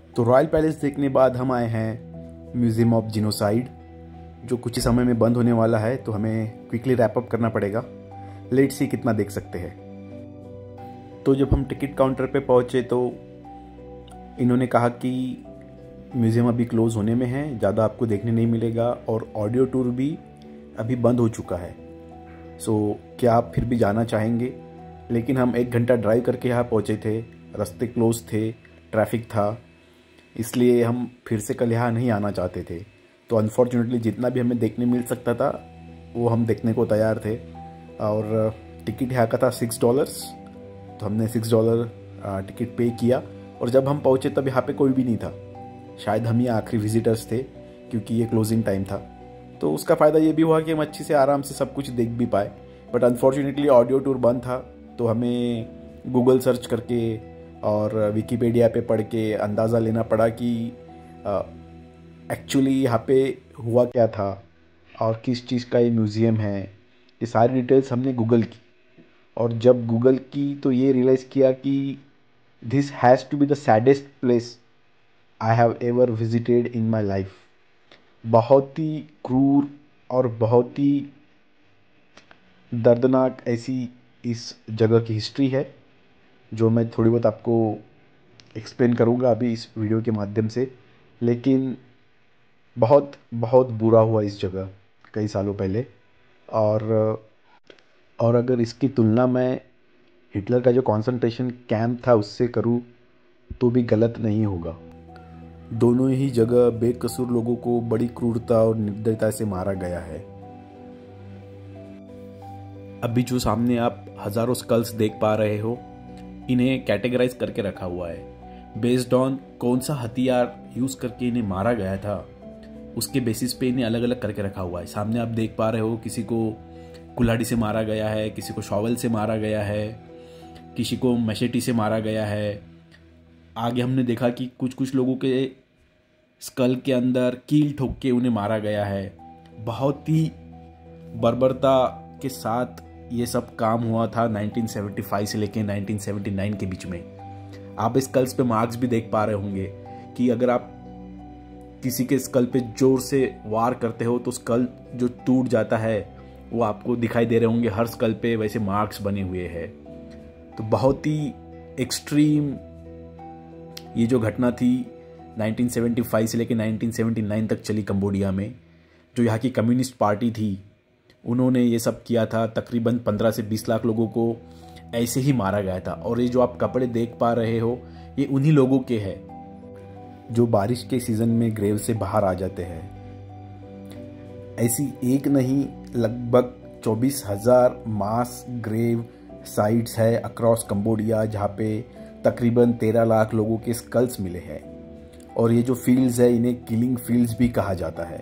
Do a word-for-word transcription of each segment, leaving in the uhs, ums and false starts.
तो royal palace देखने बाद हम आए हैं म्यूज़ियम ऑफ जिनोसाइड, जो कुछ ही समय में बंद होने वाला है, तो हमें क्विकली रैप अप करना पड़ेगा। लेट्स सी कितना देख सकते हैं। तो जब हम टिकट काउंटर पे पहुँचे तो इन्होंने कहा कि म्यूज़ियम अभी क्लोज़ होने में है, ज़्यादा आपको देखने नहीं मिलेगा और ऑडियो टूर भी अभी बंद हो चुका है। सो क्या आप फिर भी जाना चाहेंगे? लेकिन हम एक घंटा ड्राइव करके यहाँ पहुँचे थे, रास्ते क्लोज थे, ट्रैफिक था, इसलिए हम फिर से कल यहाँ नहीं आना चाहते थे। तो अनफॉर्चुनेटली जितना भी हमें देखने मिल सकता था वो हम देखने को तैयार थे। और टिकट यहाँ का था सिक्स डॉलर्स, तो हमने सिक्स डॉलर टिकट पे किया। और जब हम पहुँचे तब यहाँ पे कोई भी नहीं था, शायद हम ही आखिरी विजिटर्स थे क्योंकि ये क्लोजिंग टाइम था। तो उसका फ़ायदा ये भी हुआ कि हम अच्छे से आराम से सब कुछ देख भी पाए। बट अनफॉर्चुनेटली ऑडियो टूर बंद था, तो हमें गूगल सर्च करके और विकीपीडिया पे पढ़ के अंदाज़ा लेना पड़ा कि एक्चुअली यहाँ पे हुआ क्या था और किस चीज़ का ये म्यूज़ियम है। ये सारी डिटेल्स हमने गूगल की, और जब गूगल की तो ये रियलाइज़ किया कि this has to be the saddest place I have ever visited in my life. बहुत ही क्रूर और बहुत ही दर्दनाक ऐसी इस जगह की हिस्ट्री है, जो मैं थोड़ी बहुत आपको एक्सप्लेन करूँगा अभी इस वीडियो के माध्यम से। लेकिन बहुत बहुत बुरा हुआ इस जगह कई सालों पहले। और और अगर इसकी तुलना मैं हिटलर का जो कंसंट्रेशन कैंप था उससे करूँ तो भी गलत नहीं होगा। दोनों ही जगह बेकसूर लोगों को बड़ी क्रूरता और निर्दयता से मारा गया है। अभी जो सामने आप हजारों स्कल्स देख पा रहे हो, इन्हें कैटेगराइज करके रखा हुआ है बेस्ड ऑन कौन सा हथियार यूज करके इन्हें मारा गया था, उसके बेसिस पे इन्हें अलग अलग करके रखा हुआ है। सामने आप देख पा रहे हो किसी को कुल्हाड़ी से मारा गया है, किसी को शॉवल से मारा गया है, किसी को मशेटी से मारा गया है। आगे हमने देखा कि कुछ कुछ लोगों के स्कल के अंदर कील ठोक के उन्हें मारा गया है। बहुत ही बर्बरता के साथ ये सब काम हुआ था नाइनटीन सेवेंटी फाइव से लेकर नाइनटीन सेवेंटी नाइन के बीच में। आप स्कल्स पे मार्क्स भी देख पा रहे होंगे कि अगर आप किसी के स्कल पे जोर से वार करते हो तो स्कल जो टूट जाता है वो आपको दिखाई दे रहे होंगे, हर स्कल पे वैसे मार्क्स बने हुए हैं। तो बहुत ही एक्सट्रीम ये जो घटना थी नाइनटीन सेवेंटी फाइव से लेकर नाइनटीन सेवेंटी नाइन तक चली कंबोडिया में। जो यहाँ की कम्युनिस्ट पार्टी थी उन्होंने ये सब किया था। तकरीबन पंद्रह से बीस लाख लोगों को ऐसे ही मारा गया था। और ये जो आप कपड़े देख पा रहे हो ये उन्हीं लोगों के हैं जो बारिश के सीज़न में ग्रेव से बाहर आ जाते हैं। ऐसी एक नहीं, लगभग चौबीस हज़ार मास ग्रेव साइट्स है अक्रॉस कंबोडिया, जहाँ पे तकरीबन तेरह लाख लोगों के स्कल्स मिले हैं। और ये जो फील्ड्स है इन्हें किलिंग फील्ड्स भी कहा जाता है।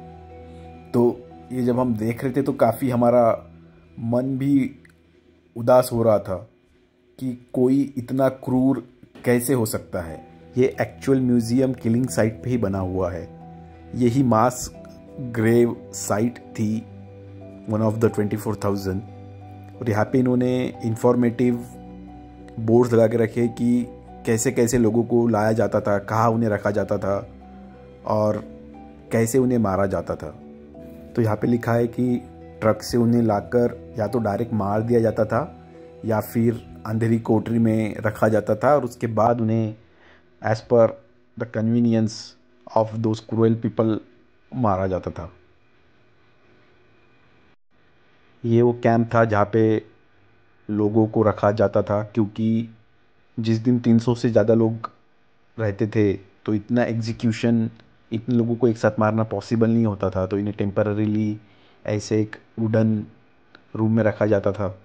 तो ये जब हम देख रहे थे तो काफ़ी हमारा मन भी उदास हो रहा था कि कोई इतना क्रूर कैसे हो सकता है। ये एक्चुअल म्यूज़ियम किलिंग साइट पे ही बना हुआ है। यही मास ग्रेव साइट थी, one of the twenty four thousand. और यहाँ पे इन्होंने इंफॉर्मेटिव बोर्ड्स लगा के रखे कि कैसे कैसे लोगों को लाया जाता था, कहाँ उन्हें रखा जाता था और कैसे उन्हें मारा जाता था। तो यहाँ पे लिखा है कि ट्रक से उन्हें लाकर या तो डायरेक्ट मार दिया जाता था या फिर अंधेरी कोठरी में रखा जाता था, और उसके बाद उन्हें as per the convenience of those cruel people मारा जाता था। ये वो कैंप था जहाँ पे लोगों को रखा जाता था, क्योंकि जिस दिन तीन सौ से ज़्यादा लोग रहते थे तो इतना एग्जीक्यूशन, इतने लोगों को एक साथ मारना पॉसिबल नहीं होता था। तो इन्हें टेम्पररीली ऐसे एक वुडन रूम में रखा जाता था।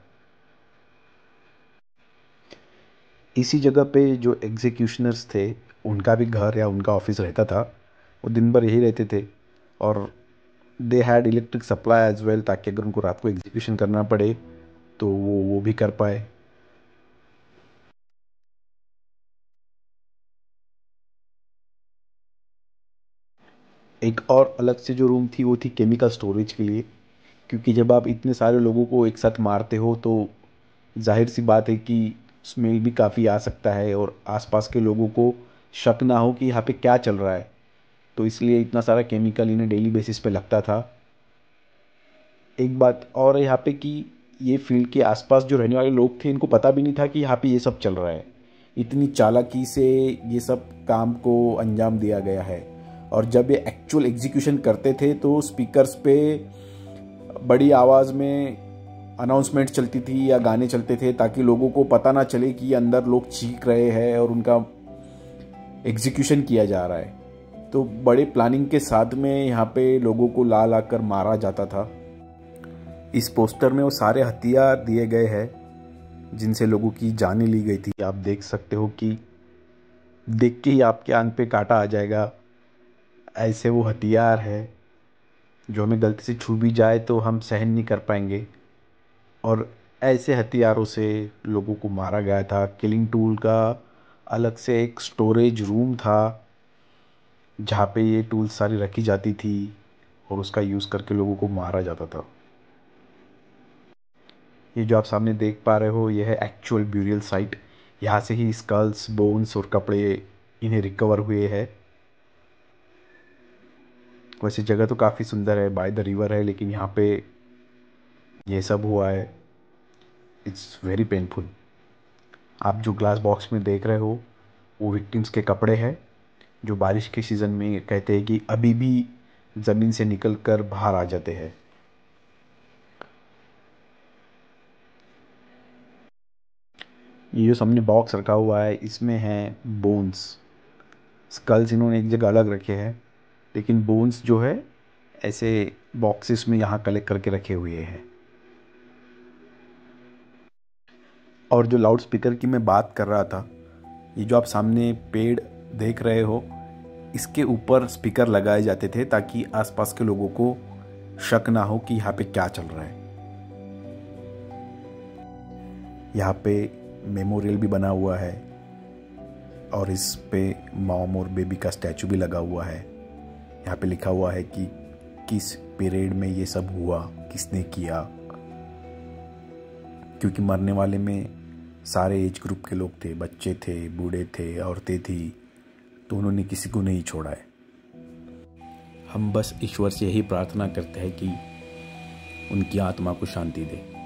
इसी जगह पे जो एग्जीक्यूशनर्स थे उनका भी घर या उनका ऑफिस रहता था, वो दिन भर यही रहते थे। और they had electric supply as well, ताकि अगर उनको रात को एग्जीक्यूशन करना पड़े तो वो वो भी कर पाए। एक और अलग से जो रूम थी वो थी केमिकल स्टोरेज के लिए, क्योंकि जब आप इतने सारे लोगों को एक साथ मारते हो तो जाहिर सी बात है कि स्मेल भी काफ़ी आ सकता है और आसपास के लोगों को शक ना हो कि यहाँ पे क्या चल रहा है, तो इसलिए इतना सारा केमिकल इन्हें डेली बेसिस पे लगता था। एक बात और है यहाँ पे कि ये फील्ड के आसपास जो रहने वाले लोग थे, इनको पता भी नहीं था कि यहाँ पे ये सब चल रहा है। इतनी चालाकी से ये सब काम को अंजाम दिया गया है। और जब ये एक्चुअल एग्जीक्यूशन करते थे तो स्पीकर्स पे बड़ी आवाज़ में अनाउंसमेंट चलती थी या गाने चलते थे, ताकि लोगों को पता ना चले कि अंदर लोग चीख रहे हैं और उनका एग्जीक्यूशन किया जा रहा है। तो बड़े प्लानिंग के साथ में यहाँ पे लोगों को ला ला कर मारा जाता था। इस पोस्टर में वो सारे हथियार दिए गए हैं जिनसे लोगों की जानें ली गई थी। आप देख सकते हो कि देख के ही आपके आंख पे कांटा आ जाएगा। ऐसे वो हथियार है जो हमें गलती से छू भी जाए तो हम सहन नहीं कर पाएंगे। और ऐसे हथियारों से लोगों को मारा गया था। किलिंग टूल का अलग से एक स्टोरेज रूम था जहाँ पे ये टूल्स सारी रखी जाती थी और उसका यूज़ करके लोगों को मारा जाता था। ये जो आप सामने देख पा रहे हो, ये है एक्चुअल ब्यूरियल साइट। यहाँ से ही स्कल्स, बोन्स और कपड़े इन्हें रिकवर हुए हैं। वैसे जगह तो काफ़ी सुंदर है, बाय द रिवर है, लेकिन यहाँ पे ये सब हुआ है। It's very painful. आप जो ग्लास बॉक्स में देख रहे हो वो विक्टिम्स के कपड़े हैं, जो बारिश के सीज़न में कहते हैं कि अभी भी ज़मीन से निकल कर बाहर आ जाते हैं। ये जो सामने बॉक्स रखा हुआ है, इसमें है बोन्स। स्कल्स इन्होंने एक जगह अलग रखे हैं, लेकिन बोन्स जो है ऐसे बॉक्सेस में यहाँ कलेक्ट करके रखे हुए हैं। और जो लाउड स्पीकर की मैं बात कर रहा था, ये जो आप सामने पेड़ देख रहे हो, इसके ऊपर स्पीकर लगाए जाते थे ताकि आसपास के लोगों को शक ना हो कि यहाँ पे क्या चल रहा है। यहाँ पे मेमोरियल भी बना हुआ है और इस पे मॉम और बेबी का स्टैचू भी लगा हुआ है। यहाँ पे लिखा हुआ है कि किस पीरियड में ये सब हुआ, किसने किया, क्योंकि मरने वाले में सारे एज ग्रुप के लोग थे, बच्चे थे, बूढ़े थे, औरतें थी, तो उन्होंने किसी को नहीं छोड़ा है। हम बस ईश्वर से यही प्रार्थना करते हैं कि उनकी आत्मा को शांति दे।